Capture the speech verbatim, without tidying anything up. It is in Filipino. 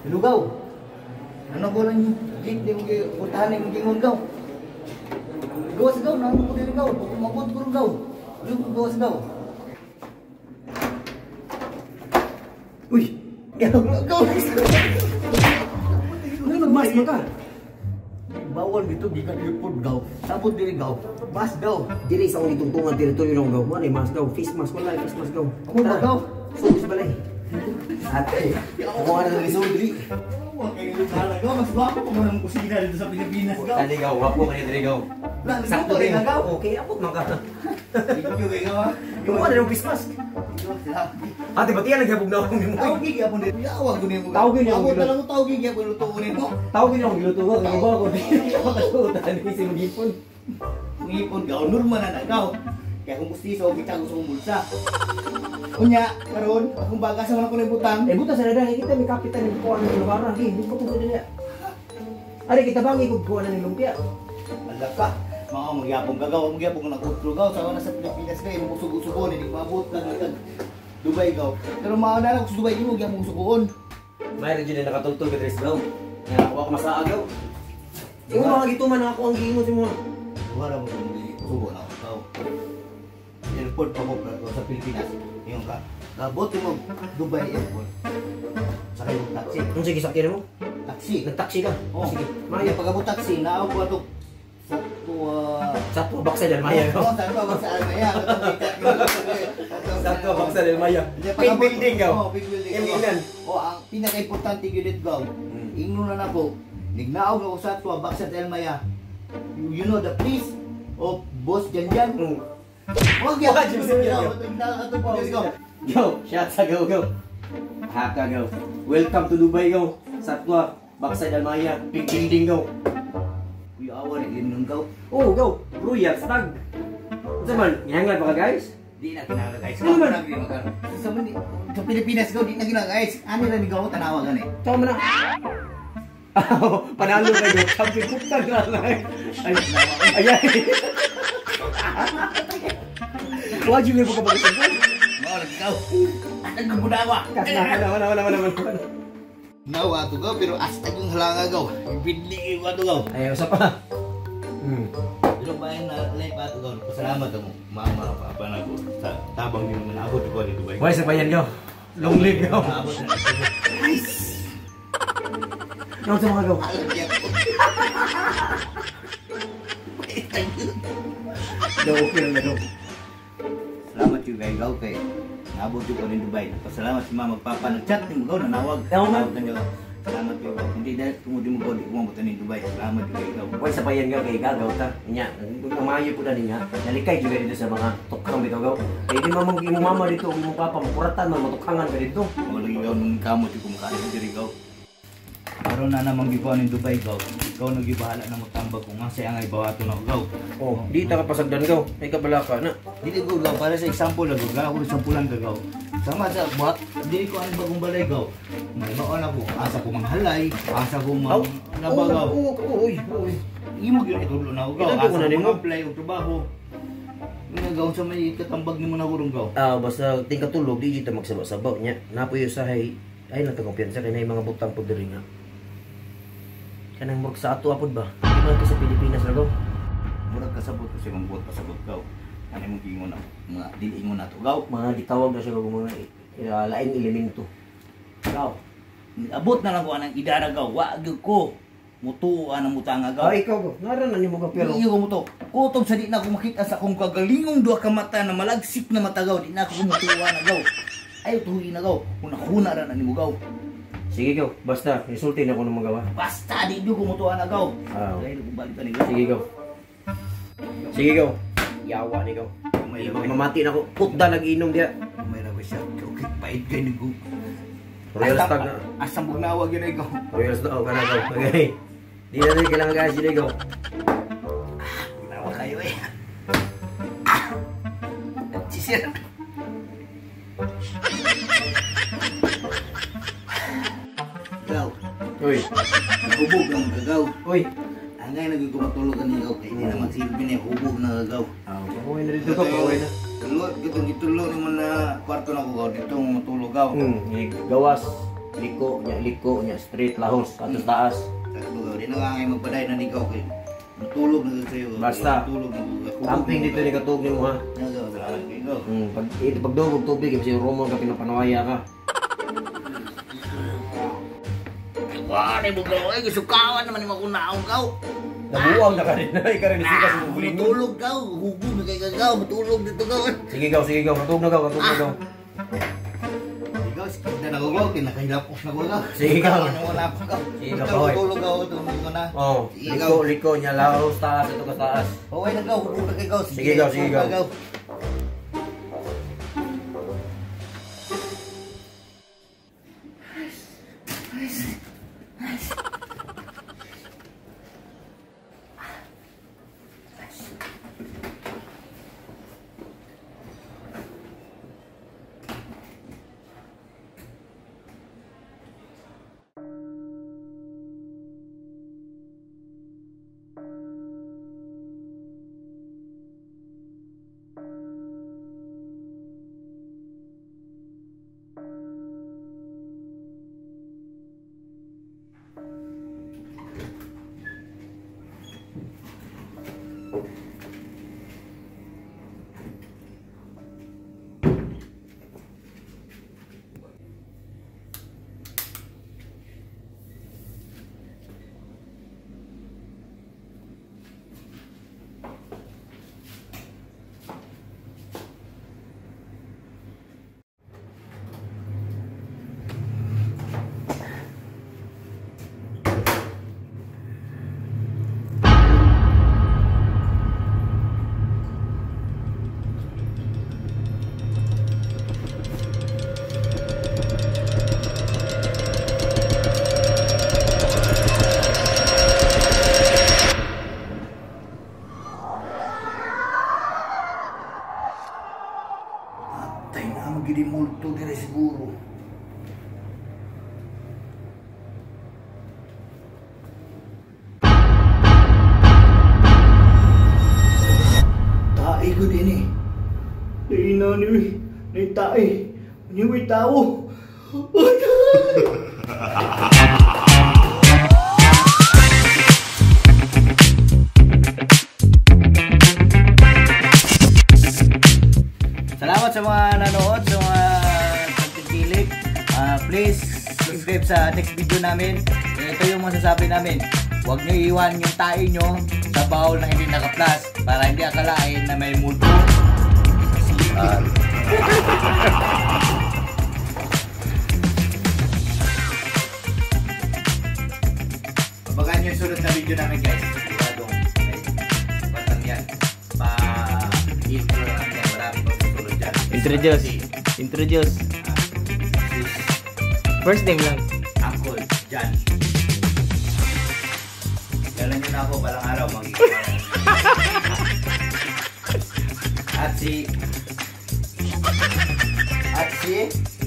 Lugaw. Ano ko lang yung gig, di mo puntahan yung gingon gaw. Gawas gaw, nang ko din gaw. Mabot ko rin gaw. Gawas gaw. Uy! Gaw, gaw! Ano nagmas mo ka? Bawal dito, di ka nilipod gaw. Sabot diri gaw. Mas gaw. Diri sa akong itungtungan teritoryo ng gaw. Ano yung mas gaw? Face mask, wala face mask gaw. Ako ba gaw? Subis balay. Ate, ako nga na result diri. Huwag kayo dito talaga. Mas guwapo pa mo ng kusina dito sa Pilipinas gaw. Kani gaw, wapo ka diri gaw. Sakto rin na gaw. Okay, abot man ka. Ikaw kayo gaw. Yung ano yung face mask? Ate, ba't yan naghapog na akong Tawag gimukoy? gigi ako din. Yawag ko din mo. Tawag yun yung Ako gilot. talagang tawag gigi ako lutuunin mo. Tawag yun akong giluto ko. Kaya ba ako? Hindi ako kasuotan. Kasi mag-ipon. Kung ipon gaw, normal na na gaw. Kaya kung gustiso, kita gusto kong bulsa. Kunya, karon, kung baga sa mga kunay butang. Eh, buta sa nadang. Kita may kapitan ng kuha ng lugar. Hindi ko po dili. Ari, kita ba ang ikugkuha ng lumpia? Ala ka. Mga magyapong gagaw, magyapong nagkutro gaw. Sa na sa Pilipinas kayo, magsugo-sugon, hindi mabot ka agad. Dubai gaw. Pero mga nalak sa Dubai, hindi mo gyapong sugoon. Mayroon dyan na nakatultol ka dress daw. Nga ako ako masaagaw. Imo mga gituman ako ang giimo si mo. Wala mo kung hindi sugo na ako gaw. Airport pa mo sa Pilipinas. Yung ka. Kabot mo Dubai airport. Sakay mo taxi. Ang sige sakyan mo? Taxi. Nag-taxi ka? Oh, Sige. Maya pagabot taxi, naaw ko ato sa tuwa. Sa tuwa baksa del Maya. Oh, sa tuwa baksa del Maya. Sa tuwa baksa del Maya. Big building ka. Oh, big building. Yung ilan? Oh, ang pinaka-importante gyud gaw. Ingno na nako. Nignaog ako sa tuwa baksa del Maya. You know the place of Boss Janjan? Oh, gyud. Wag yun, sige, Gaw, yun. ato pa gaw. Go, shout sa go go. Haka go. Welcome to Dubai go. Sa tuwa baksa del Maya. Big building go. Kuya awan ilim gaw. Oh, go. Royal stag. Zaman, ngihangan pa ka guys? Di na kinaga guys. Ano man? Sa mani sa Pilipinas gaw di na kinaga guys. Ano ra ni gaw tanawa gani? Tawa mo na. Oh, panalo kayo. Champion kutang na lang. Ay, ayan. Wag yung ko kapag ito. Mo gaw. Ang gudawa. Kas na, wala, wala, wala, wala, wala. Nawa to gaw pero hasta yung halanga gaw. Bidli ko to gaw. Ay, usap pa. Hmm. Pero bayan na lay pa to gaw. Pasalamat mo. Mama papa na ko sa tabang niyo manabot ko di Dubai. Why sa payan go? Long live go. Manabot na. Nice. Ano sa mga go? Daw okay lang daw. Salamat yung kay gaw kay nabot yung ko rin Dubai. Pasalamat si mama magpapa nag-chat ni mo gaw nanawag. Ewan mo. Nanawag na niya. Salamat yung gaw. Hindi dahil tungod mo gaw di ko mabutan ni Dubai. Salamat yung kay gaw. Why sa payan go kay gagaw ta? Nya, namayo ko na niya. Nalikay juga dito sa mga tukang bitaw go. Kay di mamang imo mama dito, imo papa makuratan man matukangan ka dito. Wala gaw nung kamot yung kumakain diri gaw. Karon na namang gibuan ni Dubai gaw. Ikaw nagibahala na magtambag kung nga sayang ay bawato na gaw. Oh, di ta ka pasagdan go. Ay kabalaka na. Dili ko gaw para sa example lang gaw. Ako sampulan ka gaw. Sama sa buhat, dili ko ang bagong balay gaw. May maon ako, asa ko manghalay, asa ko mang nabagaw. Oo, oo, uy, uy. Imo gyud itulo na ako gaw. Ito, Asa ko na ko nimo. mag-apply og trabaho. Nga gaw sa may katambag nimo na gurong gaw. Ah, basta tingka tulog di kita magsaba-sabaw nya. Napoy usahay ay lang kumpiyansa kay nay mga butang pud diri nga. Kanang murag sa ato apod ba? Di man ka sa Pilipinas ra go. Murag kasabot ko sa mga buhat pasabot gaw. Ano mo gingon na mga dili ingon na to gaw. Mga gitawag na siya kung mga uh, laing elemento. Gaw. Abot na lang ko anang idara gaw. Wa gyud ko. Mutuan ang mutanga gaw. Ah, ikaw go. Naran na nimo ka pero. Iyo mo to. Kutob sa di na ako makita sa akong kagalingong duha ka mata na malagsik na mata gaw. Di na ako mutuan na gaw. Ayaw tuhi na gaw. Una-huna ra na nimo gaw. Sige go. Basta resulti na ko nang magawa. Basta di ko kumutuan na gaw. Ah. Dahil ko balik ka ni gaw. Sige go. Sige go. Yawa ni go. May Mamati na ko. Putda nag-inom dia. may rabi siya. Okay, pait kay ni ko. Royal stag na. Asam bugnawa gyud ay gaw. Royal stag ka na go. Okay. Di na rin kailangan guys di go. Bugnawa kayo eh. Ah. Sisir. Gaw. Uy. Hubog ng kagaw. Uy. Angay naging kumatulog ka niyo kay hindi naman silbi niya hubog na kagaw. Ah, okay na dito to. Okay na. Tulog, gitong gitulo naman na kwarto na ko gaw. Dito matulog gaw. Hmm, gawas. liko, nya liko, nya straight, lahos, atas taas. Lugaw, di na nga ngayon magpaday na ligaw ko. Matulog na sa'yo. Basta. Matulog na. Camping dito ni katug nimo ha. Nagaw, salamat ligaw. Hmm, pag ito pagdugog tubig, kasi rumor ka pinapanawaya ka. Wah, ni bugaw ay gisukawan naman ni makunaong kau. Nabuwag na ka rin. Ay, ka rin sikas mo buling mo. Matulog kau, hugo na kay kagaw, matulog dito kau. Sige gaw, sige gaw, katug na gaw, katug na gaw. Ikaw, sikip na nagagaw, kinakahilapos na ko gaw. Sige, ikaw. Wala pa kau. Sige, ikaw, Ikaw, hoy. matulog kau, tulog ko na. Oh, Sige, liko, gaw. liko, nya lahos, taas, ito ka taas. Huwag na gaw, hugo na kay gaw. Sige, gaw, sige, gaw. Tay na magiging multo dire siguro. Tae ko din eh. Ay na ni, ni tae. Ni may tao. Salamat sa mga nanood, sa mga pagkikilig. Ah, please subscribe sa next video namin. Ito yung masasabi namin. Huwag nyo iwan yung tae nyo sa bowl na hindi naka-plus para hindi akalain na may multo. Siyan. Abangan yung sunod na video namin guys. Siguradong batang yan. Pa-intro lang yan. Marami pang susunod dyan. Introduce. Introduce. First name lang. Uncle John. Kailan nyo na ako balang araw magiging At si At si